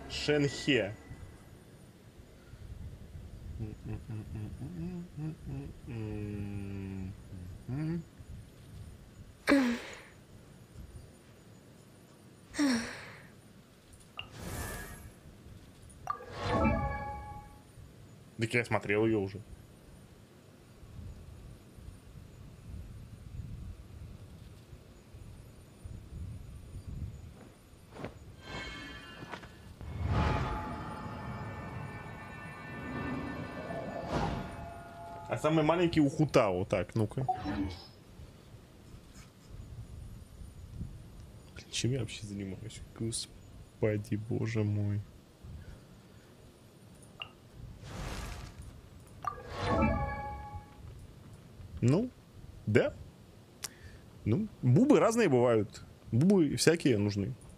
Шенхе. Так я смотрел ее уже. А самый маленький у Хутао. Так, ну-ка. Чем я вообще занимаюсь? Господи, боже мой. Ну, да. Ну, бубы разные бывают. Бубы всякие нужны.